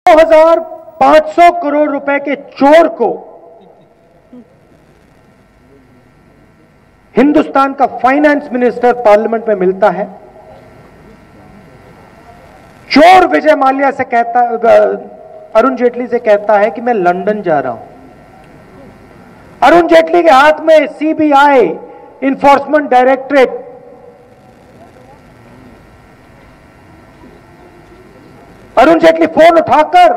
2,500 करोड़ रुपए के चोर को हिंदुस्तान का फाइनेंस मिनिस्टर पार्लियामेंट में मिलता है। चोर विजय माल्या से कहता, अरुण जेटली से कहता है कि मैं लंदन जा रहा हूं। अरुण जेटली के हाथ में CBI, enforcement directorate, Arun Jaitley phone उठाकर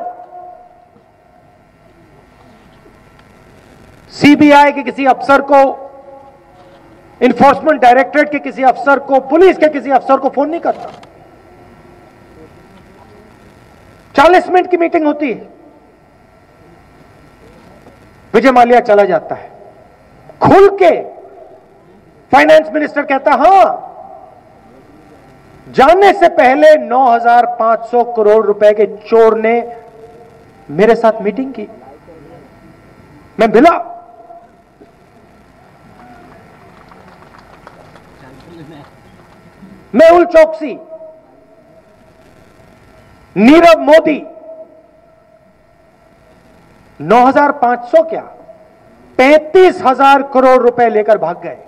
सीबीआई के किसी अफसर को, इन्फोर्समेंट डायरेक्टरेट के किसी अफसर को, पुलिस के किसी अफसर को फोन नहीं करता। 40 मिनट की मीटिंग होती है, विजय माल्या चला जाता है। खुल के फाइनेंस मिनिस्टर कहता, हां, जाने से पहले 9,500 करोड़ रुपए के चोर ने मेरे साथ मीटिंग की, मैं मिला। मेहुल चोकसी, नीरव मोदी 9,500 क्या 35,000 करोड़ रुपए लेकर भाग गए।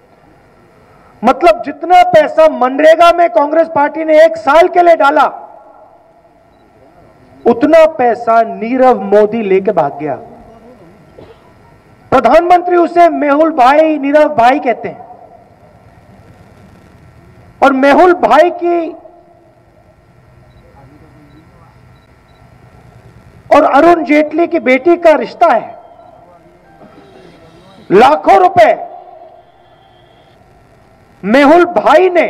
मतलब जितना पैसा मनरेगा में कांग्रेस पार्टी ने 1 साल के लिए डाला, उतना पैसा नीरव मोदी लेकर भाग गया। प्रधानमंत्री उसे मेहुल भाई, नीरव भाई कहते हैं। और मेहुल भाई की और अरुण जेटली की बेटी का रिश्ता है। लाखों रुपए मेहुल भाई ने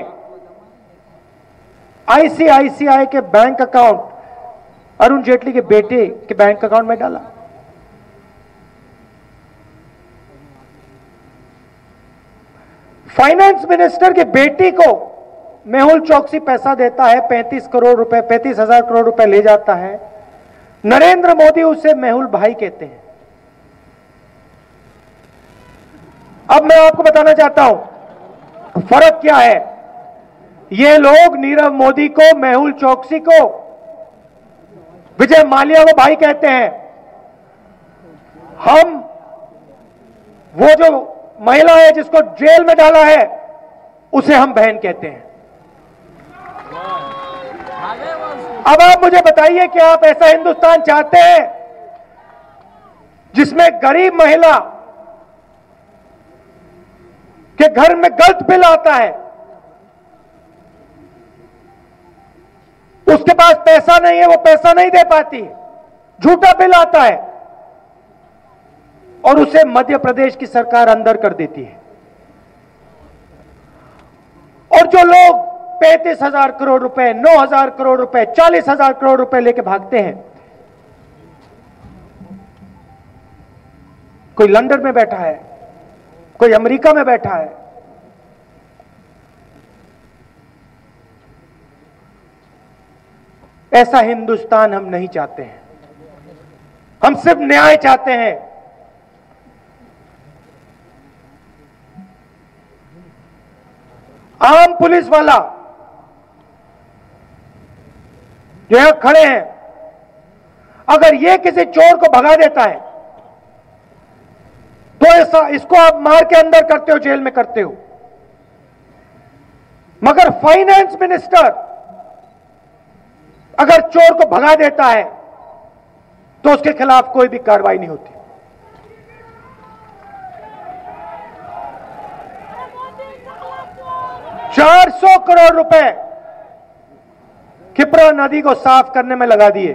आईसीआईसीआई के बैंक अकाउंट, अरुण जेटली के बेटे के बैंक अकाउंट में डाला। फाइनेंस मिनिस्टर की बेटी को मेहुल चोकसी पैसा देता है, 35 करोड़ रुपए, 35,000 करोड़ रुपए ले जाता है। नरेंद्र मोदी उसे मेहुल भाई कहते हैं। अब मैं आपको बताना चाहता हूं फर्क क्या है। ये लोग नीरव मोदी को, मेहुल चोकसी को, विजय माल्या को भाई कहते हैं। हम वो जो महिला है जिसको जेल में डाला है, उसे हम बहन कहते हैं। अब आप मुझे बताइए कि आप ऐसा हिंदुस्तान चाहते हैं जिसमें गरीब महिला के घर में गलत बिल आता है, उसके पास पैसा नहीं है, वो पैसा नहीं दे पाती, झूठा बिल आता है और उसे मध्य प्रदेश की सरकार अंदर कर देती है। और जो लोग 35,000 करोड़ रुपए, 9,000 करोड़ रुपए, 40,000 करोड़ रुपए लेके भागते हैं, कोई लंदन में बैठा है, कोई अमेरिका में बैठा है, ऐसा हिंदुस्तान हम नहीं चाहते हैं। हम सिर्फ न्याय चाहते हैं। आम पुलिस वाला जो यहां खड़े हैं, अगर ये किसी चोर को भगा देता है तो ऐसा इसको आप मार के अंदर करते हो, जेल में करते हो। मगर फाइनेंस मिनिस्टर अगर चोर को भगा देता है तो उसके खिलाफ कोई भी कार्रवाई नहीं होती। ₹400 करोड़ रुपए क्षिप्रा नदी को साफ करने में लगा दिए।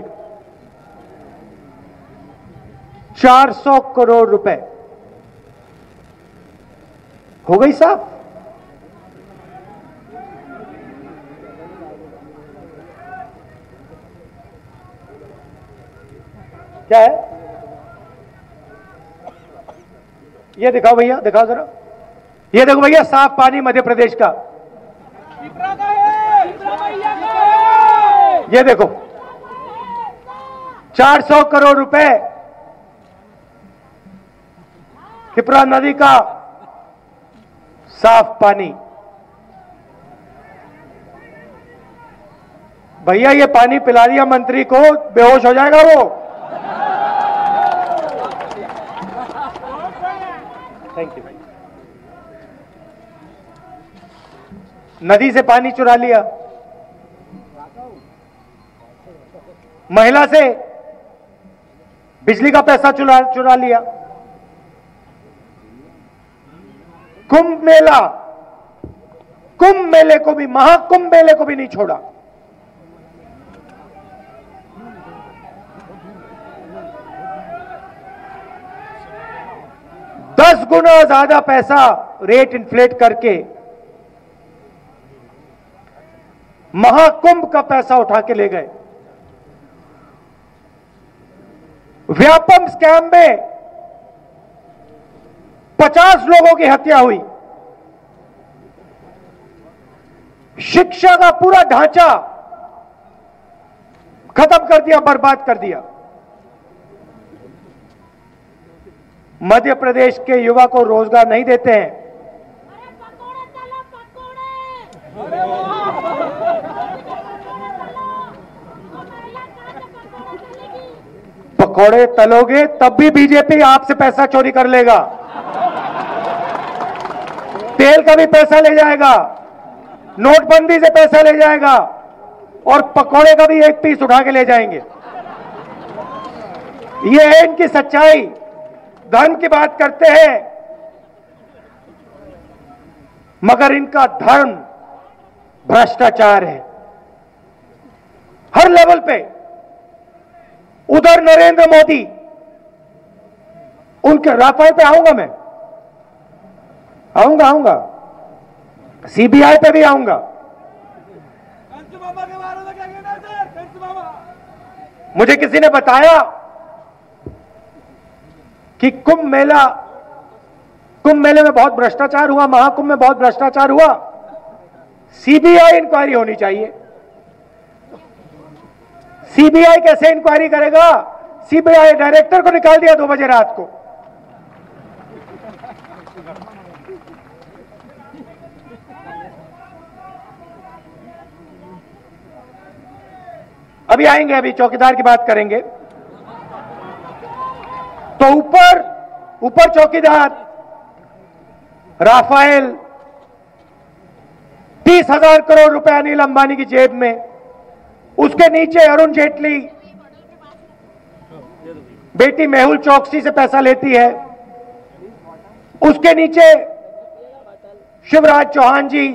400 करोड़ रुपए हो गई साफ। क्या है ये? दिखाओ भैया, दिखाओ जरा। ये देखो भैया, साफ पानी मध्य प्रदेश का। ये देखो 400 करोड़ रुपए क्षिप्रा नदी का साफ पानी। भैया ये पानी पिला दिया मंत्री को, बेहोश हो जाएगा वो। Thank you. नदी से पानी चुरा लिया, महिला से बिजली का पैसा चुरा लिया। कुंभ मेले को भी, महाकुंभ मेले को भी नहीं छोड़ा। दस गुना ज्यादा पैसा रेट इन्फ्लेट करके महाकुंभ का पैसा उठा के ले गए। व्यापम स्कैम में 50 लोगों की हत्या हुई। शिक्षा का पूरा ढांचा खत्म कर दिया, बर्बाद कर दिया। मध्य प्रदेश के युवा को रोजगार नहीं देते हैं। पकौड़े तलोगे तब भी बीजेपी आपसे पैसा चोरी कर लेगा, तेल का भी पैसा ले जाएगा, नोटबंदी से पैसा ले जाएगा और पकौड़े का भी एक पीस उठा के ले जाएंगे। ये है इनकी सच्चाई। धन की बात करते हैं मगर इनका धर्म भ्रष्टाचार है हर लेवल पे। उधर नरेंद्र मोदी, उनके राफेल पे आऊंगा, सीबीआई पे भी आऊंगा। मुझे किसी ने बताया कि कुंभ मेले में बहुत भ्रष्टाचार हुआ, महाकुंभ में बहुत भ्रष्टाचार हुआ। सीबीआई इंक्वायरी होनी चाहिए। सीबीआई कैसे इंक्वायरी करेगा? सीबीआई डायरेक्टर को निकाल दिया 2 बजे रात को। अभी आएंगे, अभी चौकीदार की बात करेंगे। तो ऊपर चौकीदार, राफेल, 30,000 करोड़ रुपए अनिल अंबानी की जेब में, उसके नीचे अरुण जेटली, बेटी मेहुल चौकसी से पैसा लेती है, उसके नीचे शिवराज चौहान जी,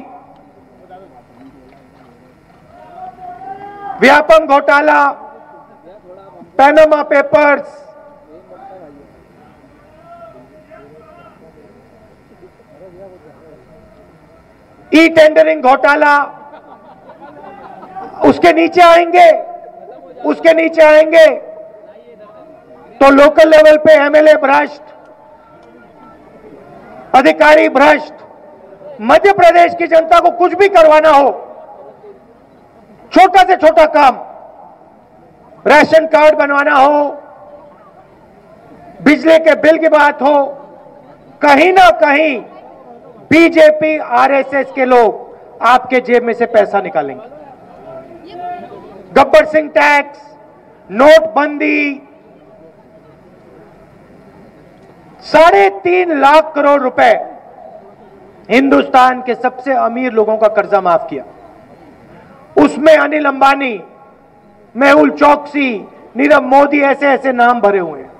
व्यापम घोटाला, पैनामा पेपर्स, ई टेंडरिंग घोटाला, उसके नीचे आएंगे तो लोकल लेवल पे एमएलए भ्रष्ट, अधिकारी भ्रष्ट। मध्य प्रदेश की जनता को कुछ भी करवाना हो, छोटा से छोटा काम, राशन कार्ड बनवाना हो, बिजली के बिल की बात हो, कहीं ना कहीं बीजेपी आरएसएस के लोग आपके जेब में से पैसा निकालेंगे। गब्बर सिंह टैक्स, नोटबंदी, 3.5 लाख करोड़ रुपए हिंदुस्तान के सबसे अमीर लोगों का कर्जा माफ किया। उसमें अनिल अंबानी, मेहुल चौकसी, नीरव मोदी, ऐसे नाम भरे हुए हैं।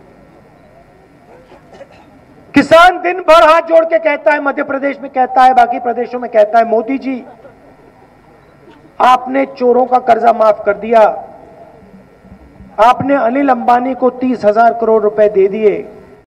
किसान दिन भर हाथ जोड़ के कहता है, मध्य प्रदेश में कहता है, बाकी प्रदेशों में कहता है, मोदी जी आपने चोरों का कर्जा माफ कर दिया, आपने अनिल अंबानी को 30,000 करोड़ रुपए दे दिए,